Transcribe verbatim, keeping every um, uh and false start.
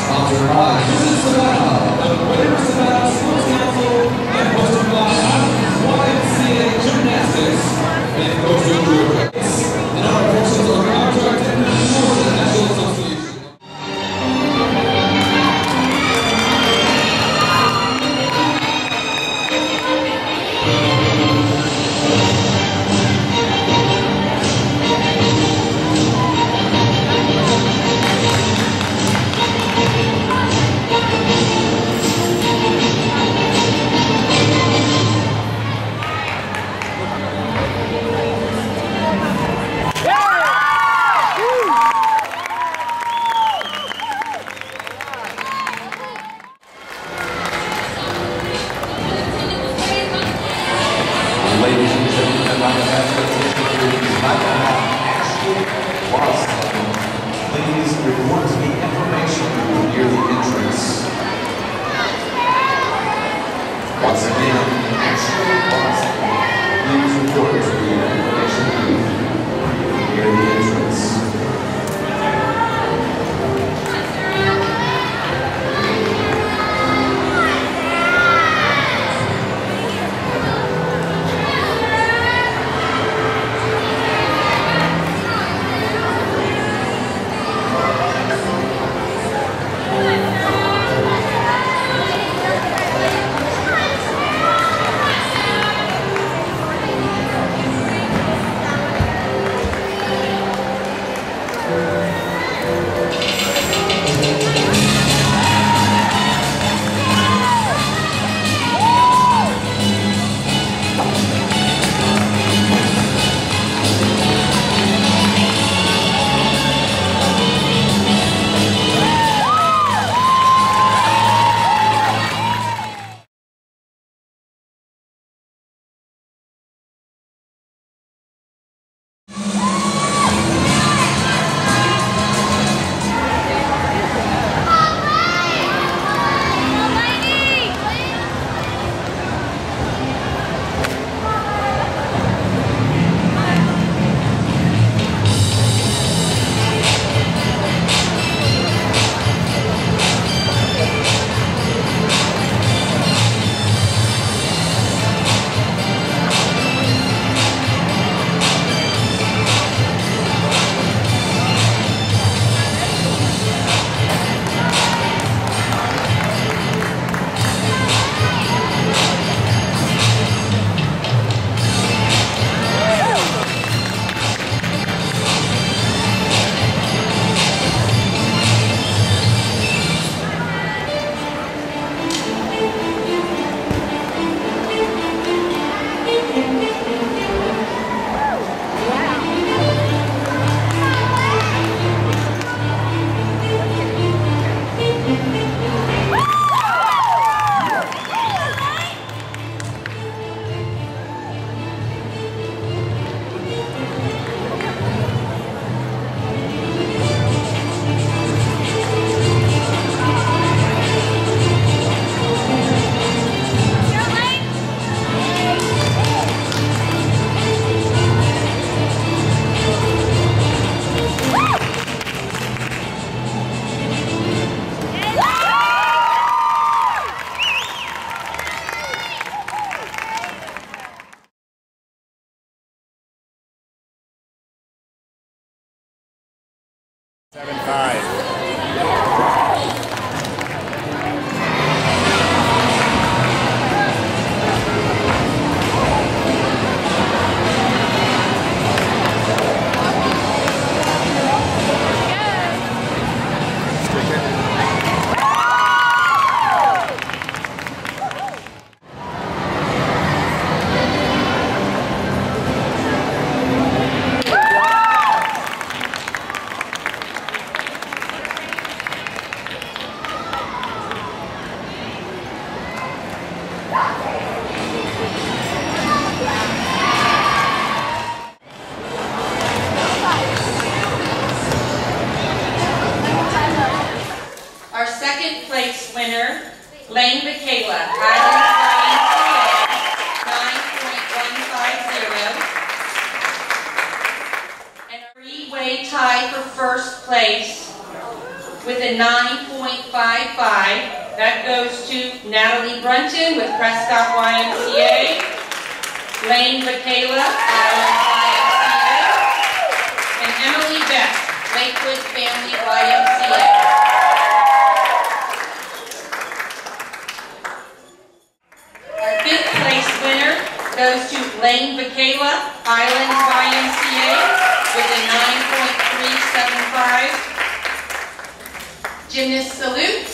Sponsored by Visit Savannah, the Greater Savannah Sports Council, and hosted by Y M C A Gymnastics and Coastal Georgia. And our forces are contracted for the National Association. Ladies and gentlemen, I'd like to ask that if you'd like to have actual loss level, please report to me information near the entrance. Once again, actual loss level, please report to me information near the entrance. Seven five. Winner, Lane Michaela, Highland nine point one five zero. And a three-way tie for first place with a nine point five five. That goes to Natalie Brunton with Prescott Y M C A, Lane Michaela, Island Y M C A, and Emily Beck, Lakewood Family Y M C A. Our fifth place winner goes to Lane Michaela, Island Y M C A, with a nine point three seven five. Gymnast salute.